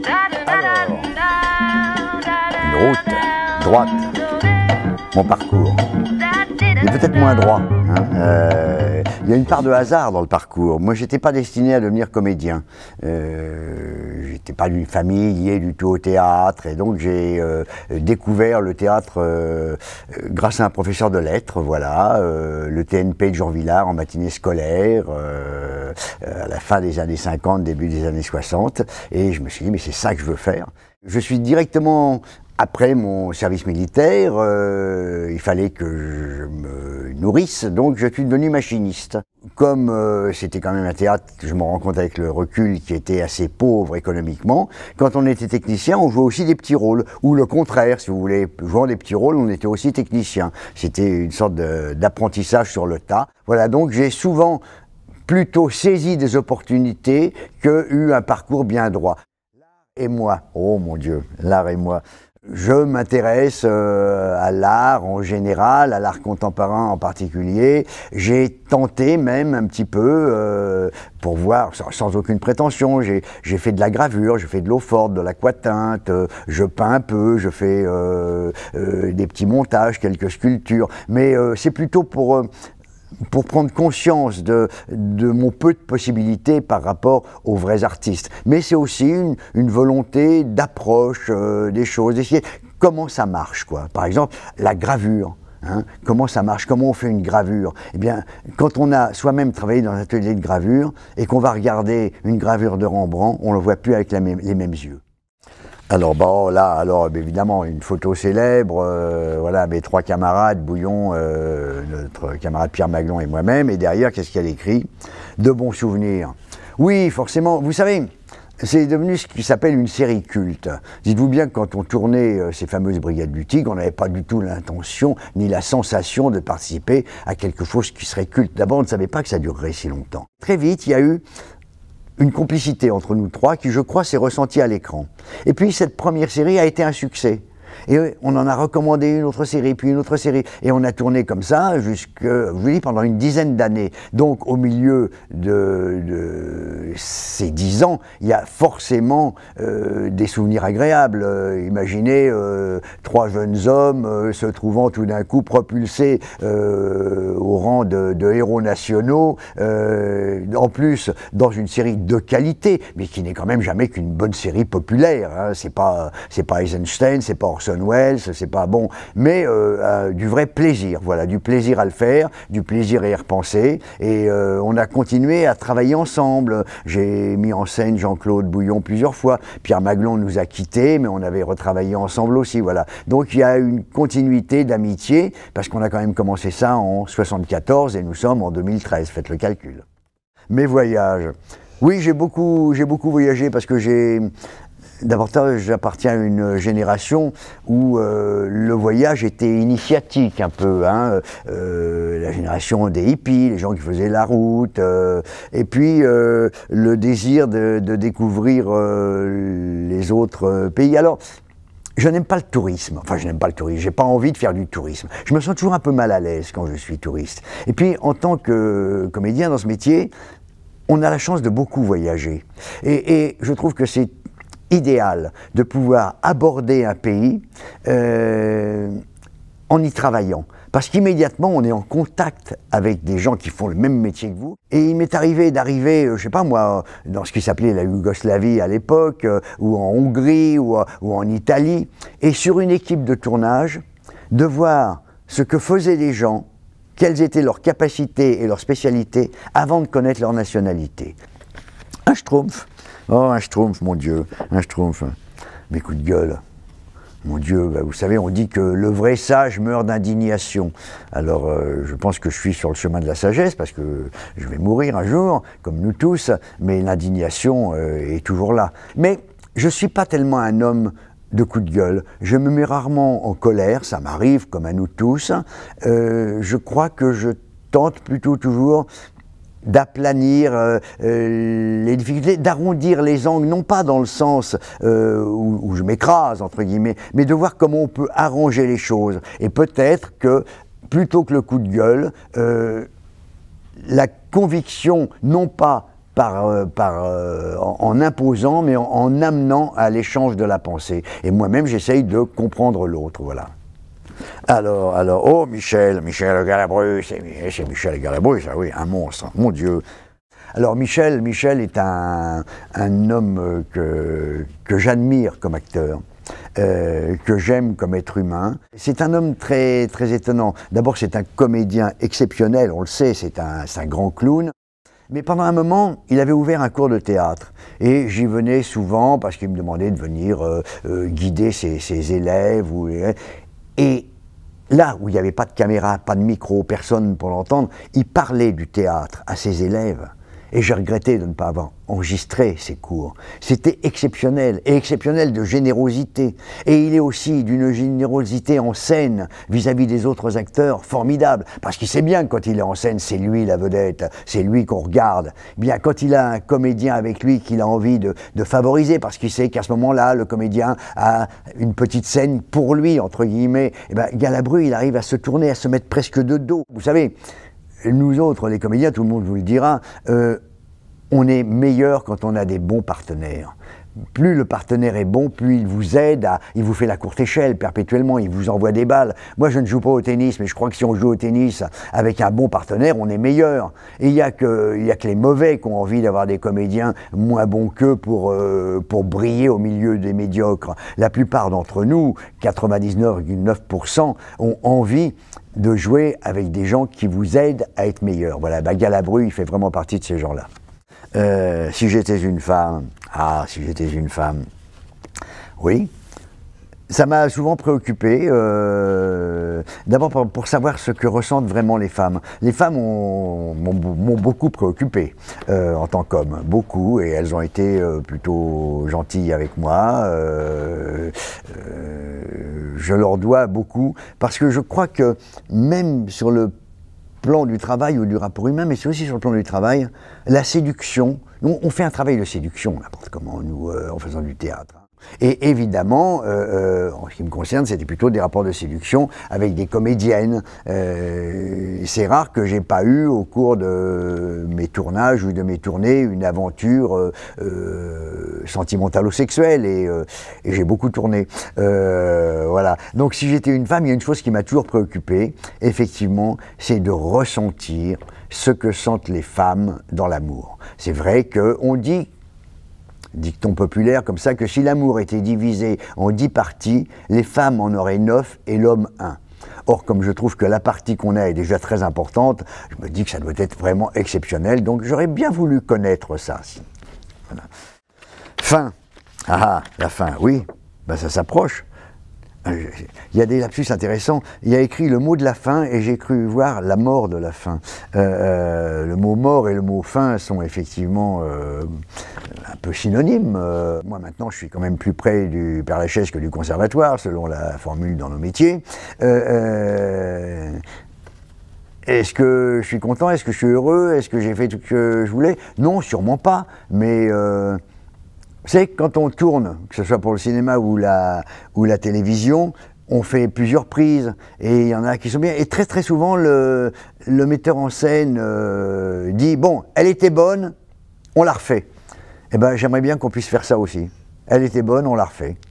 Alors, une route droite, mon parcours. Il est peut-être moins droit. Il y a une part de hasard dans le parcours. Moi, j'étais pas destiné à devenir comédien. J'étais pas d'une famille liée du tout au théâtre, et donc j'ai découvert le théâtre grâce à un professeur de lettres, voilà, le TNP de Jean Vilar en matinée scolaire, à la fin des années 50, début des années 60, et je me suis dit, mais c'est ça que je veux faire. Je suis directement... Après mon service militaire, il fallait que je me nourrisse, donc je suis devenu machiniste. Comme c'était quand même un théâtre, je me rends compte avec le recul, qui était assez pauvre économiquement, quand on était technicien, on jouait aussi des petits rôles, ou le contraire, si vous voulez, jouant des petits rôles, on était aussi technicien. C'était une sorte d'apprentissage sur le tas. Voilà, donc j'ai souvent plutôt saisi des opportunités que eu un parcours bien droit. L'art et moi, oh mon Dieu, l'art et moi. Je m'intéresse à l'art en général, à l'art contemporain en particulier. J'ai tenté même un petit peu, pour voir, sans aucune prétention, j'ai fait de la gravure, j'ai fait de l'eau forte, de l'aquatinte, je peins un peu, je fais des petits montages, quelques sculptures, mais c'est plutôt pour prendre conscience de mon peu de possibilités par rapport aux vrais artistes. Mais c'est aussi une volonté d'approche des choses, d'essayer comment ça marche, quoi. Par exemple, la gravure. Hein, comment ça marche? Comment on fait une gravure? Eh bien, quand on a soi-même travaillé dans un atelier de gravure et qu'on va regarder une gravure de Rembrandt, on ne le voit plus avec les mêmes yeux. Alors bon, là, évidemment, une photo célèbre, voilà, mes trois camarades, Bouillon, notre camarade Pierre Maglon et moi-même, et derrière, qu'est-ce qu'il y a écrit? De bons souvenirs. Oui, forcément, vous savez, c'est devenu ce qui s'appelle une série culte. Dites-vous bien que quand on tournait ces fameuses Brigades du Tigre, on n'avait pas du tout l'intention, ni la sensation de participer à quelque chose qui serait culte. D'abord, on ne savait pas que ça durerait si longtemps. Très vite, il y a eu une complicité entre nous trois qui, je crois, s'est ressentie à l'écran. Et puis, cette première série a été un succès. Et on en a recommandé une autre série, puis une autre série. Et on a tourné comme ça jusque, je vous dis, pendant une dizaine d'années. Donc, au milieu de ces 10 ans, il y a forcément des souvenirs agréables. Imaginez 3 jeunes hommes se trouvant tout d'un coup propulsés au rang de héros nationaux, en plus dans une série de qualité, mais qui n'est quand même jamais qu'une bonne série populaire. Hein. C'est pas Eisenstein, c'est pas Orson Welles, c'est pas bon, mais du vrai plaisir, voilà, du plaisir à le faire, du plaisir à y repenser, et on a continué à travailler ensemble. J'ai mis en scène Jean-Claude Bouillon plusieurs fois, Pierre Maglon nous a quittés, mais on avait retravaillé ensemble aussi, voilà. Donc il y a une continuité d'amitié, parce qu'on a quand même commencé ça en 74 et nous sommes en 2013, faites le calcul. Mes voyages. Oui, j'ai beaucoup voyagé parce que davantage, j'appartiens à une génération où le voyage était initiatique un peu, hein, la génération des hippies, les gens qui faisaient la route, et puis le désir de découvrir les autres pays. Alors, je n'aime pas le tourisme, enfin je n'aime pas le tourisme, j'ai pas envie de faire du tourisme. Je me sens toujours un peu mal à l'aise quand je suis touriste. Et puis, en tant que comédien dans ce métier, on a la chance de beaucoup voyager. Et je trouve que c'est idéal de pouvoir aborder un pays en y travaillant. Parce qu'immédiatement, on est en contact avec des gens qui font le même métier que vous. Et il m'est arrivé d'arriver, je sais pas moi, dans ce qui s'appelait la Yougoslavie à l'époque, ou en Hongrie, ou en Italie, et sur une équipe de tournage, de voir ce que faisaient les gens, quelles étaient leurs capacités et leurs spécialités avant de connaître leur nationalité. Un schtroumpf. Oh, un schtroumpf, mon Dieu, un schtroumpf. Mes coups de gueule. Mon Dieu, bah vous savez, on dit que le vrai sage meurt d'indignation. Alors, je pense que je suis sur le chemin de la sagesse, parce que je vais mourir un jour, comme nous tous, mais l'indignation est toujours là. Mais je ne suis pas tellement un homme de coups de gueule. Je me mets rarement en colère, ça m'arrive, comme à nous tous. Je crois que je tente plutôt toujours d'aplanir les difficultés, d'arrondir les angles, non pas dans le sens où je m'écrase, entre guillemets, mais de voir comment on peut arranger les choses. Et peut-être que, plutôt que le coup de gueule, la conviction, non pas en imposant, mais en amenant à l'échange de la pensée. Et moi-même, j'essaye de comprendre l'autre, voilà. Alors, oh Michel Galabru, c'est Michel Galabru, ça oui, un monstre, mon Dieu. Alors Michel est un homme que j'admire comme acteur. Que j'aime comme être humain. C'est un homme très, très étonnant. D'abord, c'est un comédien exceptionnel, on le sait, c'est un grand clown. Mais pendant un moment, il avait ouvert un cours de théâtre. Et j'y venais souvent parce qu'il me demandait de venir guider ses élèves. Et là où il n'y avait pas de caméra, pas de micro, personne pour l'entendre, il parlait du théâtre à ses élèves. Et j'ai regretté de ne pas avoir enregistré ces cours. C'était exceptionnel, et exceptionnel de générosité. Et il est aussi d'une générosité en scène vis-à-vis des autres acteurs formidable. Parce qu'il sait bien que quand il est en scène, c'est lui la vedette, c'est lui qu'on regarde. Bien, quand il a un comédien avec lui qu'il a envie de favoriser, parce qu'il sait qu'à ce moment-là, le comédien a une petite scène pour lui, entre guillemets, et bien Galabru, il arrive à se tourner, à se mettre presque de dos. Vous savez, nous autres, les comédiens, tout le monde vous le dira, on est meilleur quand on a des bons partenaires. Plus le partenaire est bon, plus il vous aide, il vous fait la courte échelle perpétuellement, il vous envoie des balles. Moi, je ne joue pas au tennis, mais je crois que si on joue au tennis avec un bon partenaire, on est meilleur. Et il n'y a que les mauvais qui ont envie d'avoir des comédiens moins bons qu'eux pour briller au milieu des médiocres. La plupart d'entre nous, 99,9%, ont envie de jouer avec des gens qui vous aident à être meilleur. Voilà, Galabru, il fait vraiment partie de ces gens-là. Si j'étais une femme, si j'étais une femme, oui, ça m'a souvent préoccupé, d'abord pour savoir ce que ressentent vraiment les femmes. Les femmes m'ont beaucoup préoccupé en tant qu'homme, beaucoup, et elles ont été plutôt gentilles avec moi. Je leur dois beaucoup, parce que je crois que même sur le plan du travail ou du rapport humain, mais c'est aussi sur le plan du travail, la séduction. On fait un travail de séduction, n'importe comment, nous, en faisant du théâtre. Et évidemment, en ce qui me concerne, c'était plutôt des rapports de séduction avec des comédiennes. C'est rare que j'ai pas eu, au cours de mes tournages ou de mes tournées, une aventure sentimentale ou sexuelle, et j'ai beaucoup tourné. Voilà. Donc si j'étais une femme, il y a une chose qui m'a toujours préoccupé, effectivement, c'est de ressentir ce que sentent les femmes dans l'amour. C'est vrai qu'on dit, dicton populaire comme ça, que si l'amour était divisé en 10 parties, les femmes en auraient 9 et l'homme 1. Or, comme je trouve que la partie qu'on a est déjà très importante, je me dis que ça doit être vraiment exceptionnel, donc j'aurais bien voulu connaître ça. Voilà. Fin. La fin, oui, ben ça s'approche. Il y a des lapsus intéressants. Il y a écrit le mot de la fin et j'ai cru voir la mort de la fin. Le mot mort et le mot fin sont effectivement un peu synonymes. Moi maintenant je suis quand même plus près du Père Lachaise que du conservatoire, selon la formule dans nos métiers. Est-ce que je suis content? Est-ce que je suis heureux? Est-ce que j'ai fait tout ce que je voulais? Non, sûrement pas. Mais vous savez, quand on tourne, que ce soit pour le cinéma ou la télévision, on fait plusieurs prises, et il y en a qui sont bien. Et très très souvent, le metteur en scène dit « Bon, elle était bonne, on la refait ». Eh bien, j'aimerais bien qu'on puisse faire ça aussi. Elle était bonne, on la refait.